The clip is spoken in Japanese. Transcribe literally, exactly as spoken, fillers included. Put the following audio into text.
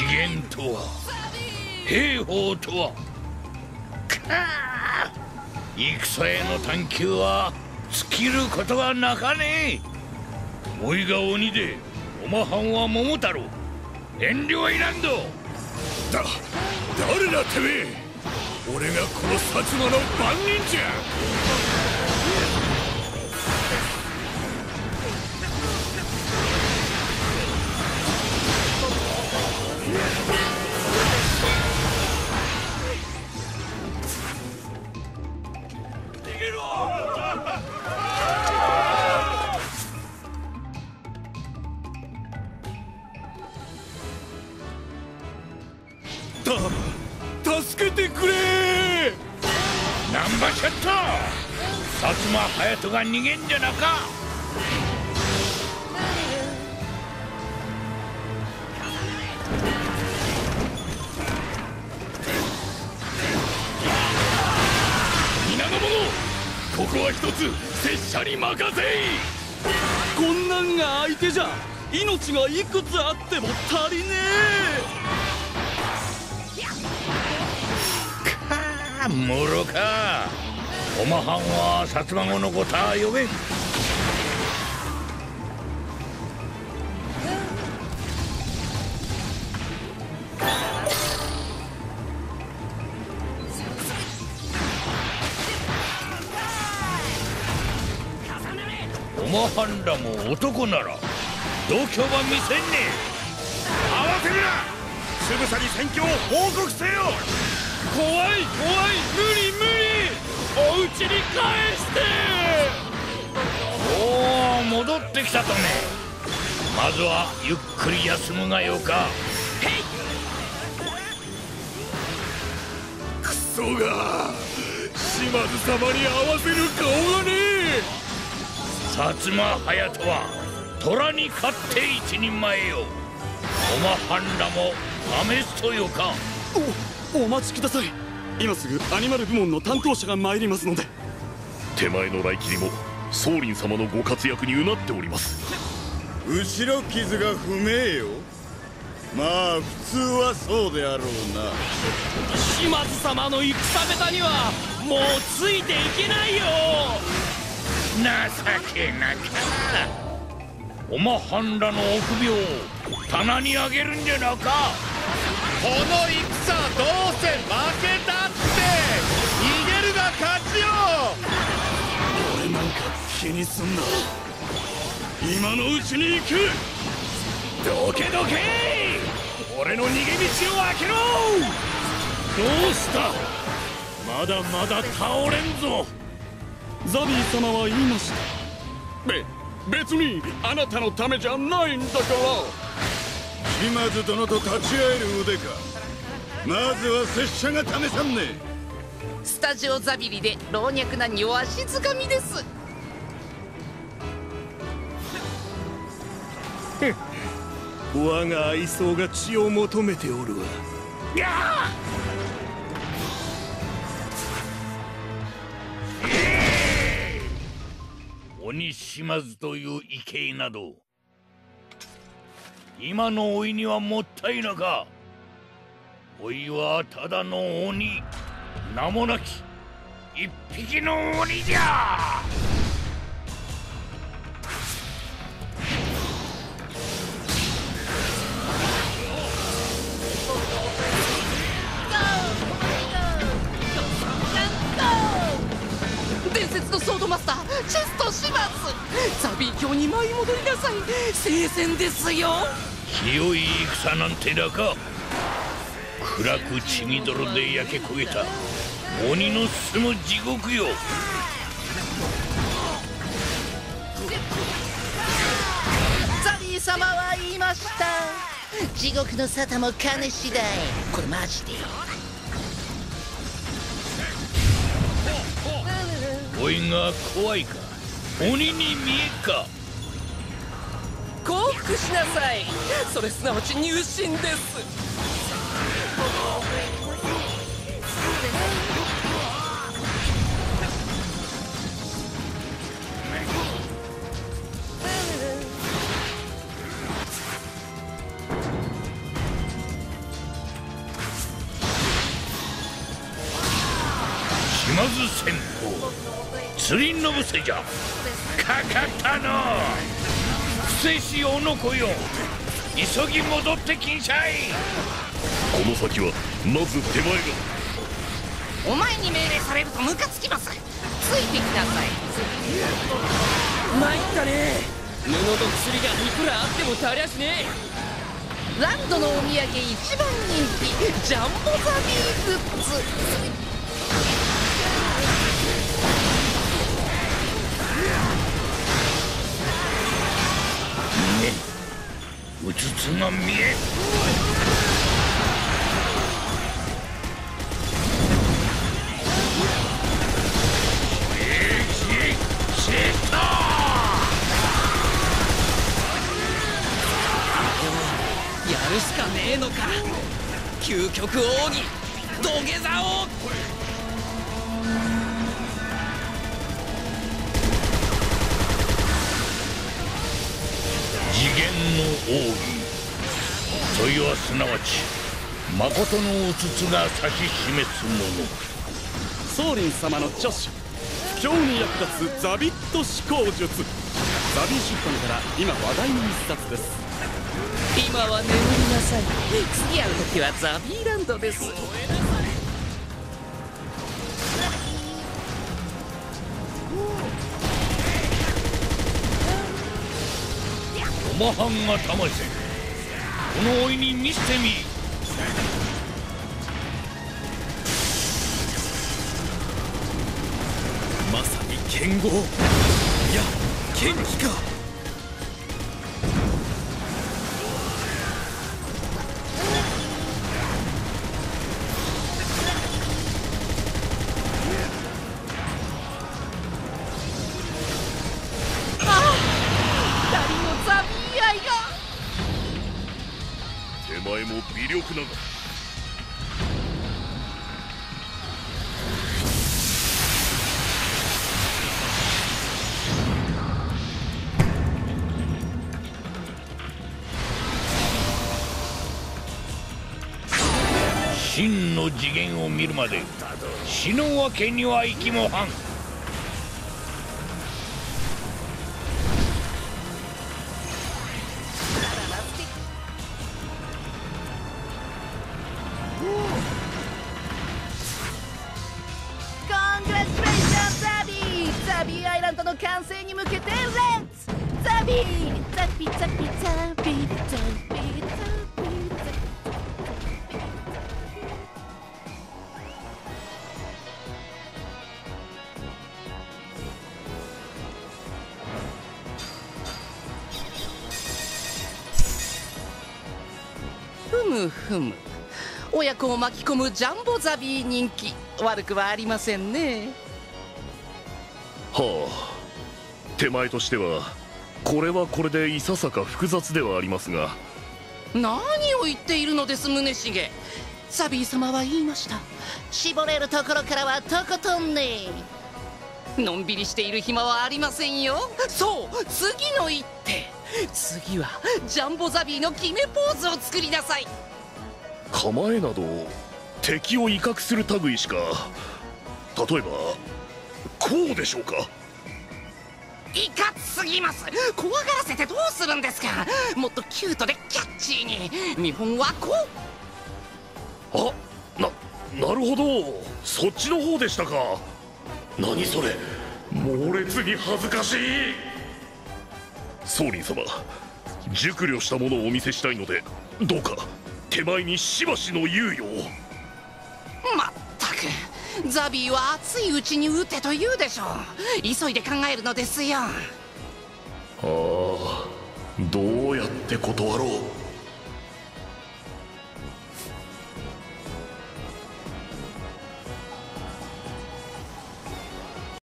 元とは兵法とはか戦への探求は尽きることはなかねえ。おいが鬼でおまはんは桃太郎、遠慮はいらんぞ。 だ誰だてめえ。俺がこの薩摩の番人じゃ。助けてくれ。 なんばしゃった。薩摩隼人が逃げんじゃなか。 皆の者、ここは一つ拙者に任せい。 こんなんが相手じゃ命がいくつあっても足りねえ。もろか。おまはんは薩摩語のことは呼べん。おまはんらも男なら度胸は見せんね。 慌てるな。つぶさに戦況を報告せよ。 怖い怖い、無理無理、お家に返して。 おお、戻ってきたとね。まずはゆっくり休むがよか。 へい。クソが島津様に合わせる顔がねえ。 薩摩隼人は虎に勝って一人前よ。おまはんらも試すとよか。 お、お待ちください。今すぐアニマル部門の担当者が参りますので。 手前の来切りも宗麟様のご活躍にうなっております。 後ろ傷が不明よ。まあ普通はそうであろうな。 島津様の戦下手にはもうついていけないよ。 情けなか。おまはんらの臆病を棚にあげるんじゃなか。 この戦どうせ負けたって逃げるが勝ちよ。 俺なんか気にすんな。今のうちに行く。 どけどけ。俺の逃げ道を開けろ。 どうした。まだまだ倒れんぞ。ザビー様は言いました。 べ別にあなたのためじゃないんだから。 島津殿と立ち会える腕か。まずは拙者が試さんね。 スタジオザビリで老若男女わしづかみです。 我が愛憎が血を求めておるわ。 やあ、鬼島津という異形など今のおいにはもったいなか。おいはただの鬼、名もなき一匹の鬼じゃ。 伝説のソードマスターチェスト島津、ザビー卿に舞い戻りなさい。聖戦ですよ。 清い戦なんてなか。暗く血みどろで焼け焦げた鬼の住む地獄よ。 ザビー様は言いました。地獄の沙汰も金次第。これマジで。 おいが怖いか。鬼に見えっか。 降伏しなさい。それすなわち入信です。 島津戦法釣りのぶせじゃ。かかったの不正しおの子よ、急ぎ戻ってきんしゃい。 この先はまず手前が。 お前に命令されるとムカつきます。ついてきなさい。 参ったね。布と薬がいくらあっても足りゃしねえ。 ランドのお土産一番人気ジャンボザビーグッズ。 うつつが見え。 やるしかねえのか。究極奥義土下座を。 次元の奥義、そいはすなわち誠のうつつが指し示すもの。 宗麟様の著書不況に役立つザビット思考術。ザビー出版から今話題の一冊です。 今は眠りなさい。次会う時はザビーランドです。 おまはんがたませ、このおいに見せてみ。 まさに剣豪、いや剣気か。手前も微力ながら。 真の次元を見るまで死ぬわけにはいきもはん。 ザビーアイランドの完成に向けてレッツザビーザビザビザビザビザビふむふむ、親子を巻き込むジャンボザビー人気、悪くはありませんね。 はあ、手前としてはこれはこれでいささか複雑ではありますが。 何を言っているのです宗重。ザビー様は言いました。絞れるところからはとことんね。のんびりしている暇はありませんよ。そう次の一手、次はジャンボザビーの決めポーズを作りなさい。 構えなど敵を威嚇する類しか。例えばこうでしょうか。 いかつすぎます。怖がらせてどうするんですか。もっとキュートでキャッチーに。見本はこう。あ、な、なるほど、そっちの方でしたか。何それ、猛烈に恥ずかしい。宗麟様、熟慮したものをお見せしたいので、どうか手前にしばしの猶予を。 まったくザビーは熱いうちに撃てと言うでしょう。急いで考えるのですよ。 ああ、どうやって断ろう。